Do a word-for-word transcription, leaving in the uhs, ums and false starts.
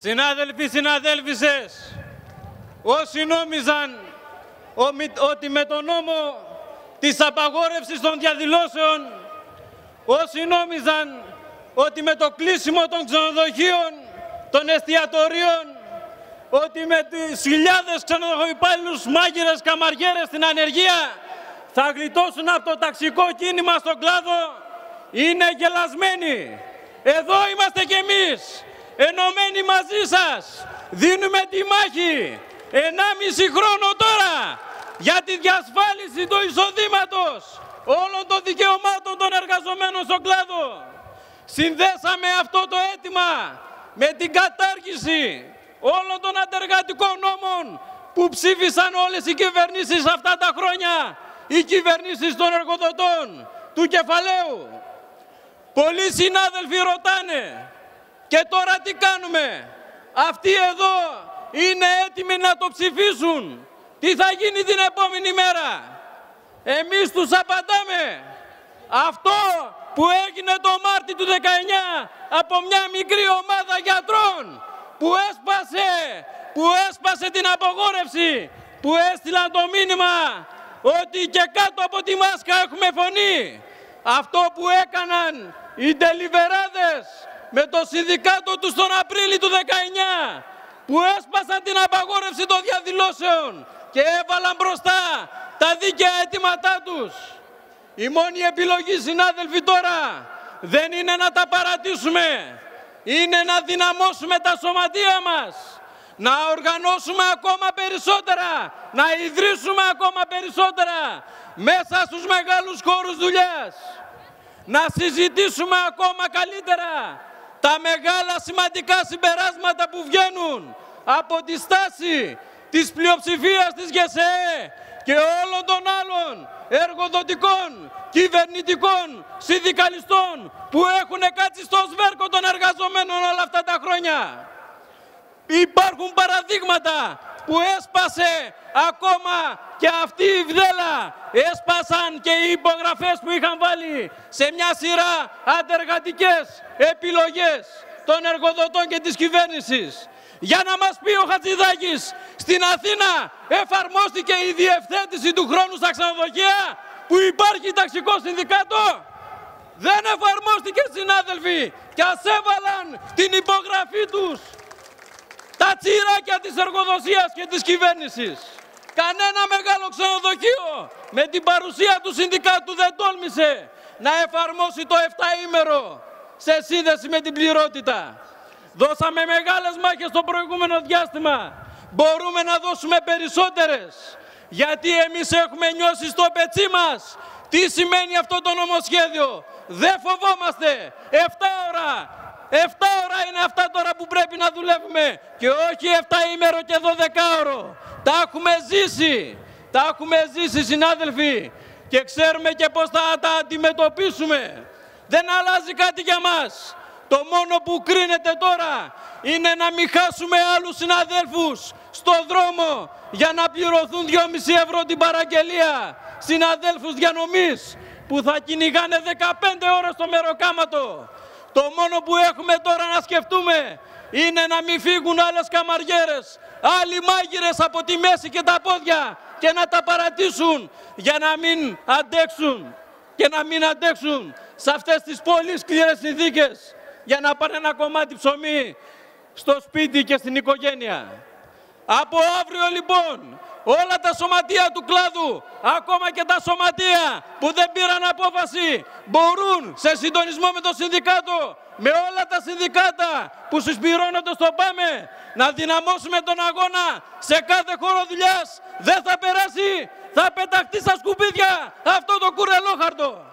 Συνάδελφοι, συναδέλφισες, όσοι νόμιζαν ότι με τον νόμο της απαγόρευσης των διαδηλώσεων, όσοι νόμιζαν ότι με το κλείσιμο των ξενοδοχείων, των εστιατορίων, ότι με τις χιλιάδες ξενοδοχοϊπάλληλους μάγειρες, καμαριέρες στην ανεργία θα γλιτώσουν από το ταξικό κίνημα στον κλάδο, είναι γελασμένοι. Εδώ είμαστε κι εμείς, ενωμένοι μαζί σας, δίνουμε τη μάχη ενάμιση χρόνο τώρα για τη διασφάλιση του εισοδήματος όλων των δικαιωμάτων των εργαζομένων στον κλάδο. Συνδέσαμε αυτό το αίτημα με την κατάργηση όλων των αντεργατικών νόμων που ψήφισαν όλες οι κυβερνήσεις αυτά τα χρόνια, οι κυβερνήσεις των εργοδοτών, του κεφαλαίου. Πολλοί συνάδελφοι ρωτάνε, και τώρα τι κάνουμε? Αυτοί εδώ είναι έτοιμοι να το ψηφίσουν. Τι θα γίνει την επόμενη μέρα? Εμείς τους απαντάμε. Αυτό που έγινε το Μάρτιο του δεκαεννιά από μια μικρή ομάδα γιατρών που έσπασε, που έσπασε την απογόρευση, που έστειλαν το μήνυμα ότι και κάτω από τη μάσκα έχουμε φωνή. Αυτό που έκαναν οι τελιβεράδες με το συνδικάτο τους τον Απρίλιο του δεκαεννιά, που έσπασαν την απαγόρευση των διαδηλώσεων και έβαλαν μπροστά τα δίκαια αιτήματά τους. Η μόνη επιλογή, συνάδελφοι, τώρα δεν είναι να τα παρατήσουμε, είναι να δυναμώσουμε τα σωματεία μας, να οργανώσουμε ακόμα περισσότερα, να ιδρύσουμε ακόμα περισσότερα μέσα στους μεγάλους χώρους δουλειάς, να συζητήσουμε ακόμα καλύτερα τα μεγάλα σημαντικά συμπεράσματα που βγαίνουν από τη στάση της πλειοψηφίας της ΓΕΣΕΕ και όλων των άλλων εργοδοτικών, κυβερνητικών, συνδικαλιστών που έχουν κάτσει στο σβέρκο των εργαζομένων όλα αυτά τα χρόνια. Υπάρχουν παραδείγματα που έσπασε ακόμα και αυτή η βδέλα, έσπασαν και οι υπογραφές που είχαν βάλει σε μια σειρά αντεργατικές επιλογές των εργοδοτών και της κυβέρνησης. Για να μας πει ο Χατζηδάκης, στην Αθήνα εφαρμόστηκε η διευθέτηση του χρόνου στα ξενοδοχεία που υπάρχει ταξικό συνδικάτο? Δεν εφαρμόστηκε, συνάδελφοι, και ας έβαλαν την υπογραφή τους τα τσιράκια της εργοδοσίας και της κυβέρνησης. Κανένα μεγάλο ξενοδοχείο με την παρουσία του συνδικάτου δεν τόλμησε να εφαρμόσει το εφταήμερο σε σύνδεση με την πληρότητα. Δώσαμε μεγάλες μάχες στο προηγούμενο διάστημα. Μπορούμε να δώσουμε περισσότερες, γιατί εμείς έχουμε νιώσει στο πετσί μας τι σημαίνει αυτό το νομοσχέδιο. Δεν φοβόμαστε. Εφτά ώρα. Εφτά ώρα είναι αυτά τώρα που πρέπει να δουλεύουμε και όχι εφταήμερο και δωδεκάωρο. Τα έχουμε ζήσει. Τα έχουμε ζήσει, συνάδελφοι, και ξέρουμε και πώς θα τα αντιμετωπίσουμε. Δεν αλλάζει κάτι για μας. Το μόνο που κρίνεται τώρα είναι να μην χάσουμε άλλους συναδέλφους στο δρόμο για να πληρωθούν δυόμισι ευρώ την παραγγελία. Συναδέλφους διανομής που θα κυνηγάνε δεκαπέντε ώρες στο μεροκάματο. Το μόνο που έχουμε τώρα να σκεφτούμε είναι να μην φύγουν άλλες καμαριέρες, άλλοι μάγειρες από τη μέση και τα πόδια και να τα παρατήσουν για να μην αντέξουν και να μην αντέξουν σε αυτές τις πολύ σκληρές συνθήκες για να πάνε ένα κομμάτι ψωμί στο σπίτι και στην οικογένεια. Από αύριο λοιπόν όλα τα σωματεία του κλάδου, ακόμα και τα σωματεία που δεν πήραν απόφαση, μπορούν σε συντονισμό με το συνδικάτο, με όλα τα συνδικάτα που συσπυρώνονται στο ΠΑΜΕ, να δυναμώσουμε τον αγώνα σε κάθε χώρο δουλειάς. Δεν θα περάσει, θα πεταχτεί στα σκουπίδια αυτό το κουρελόχαρτο.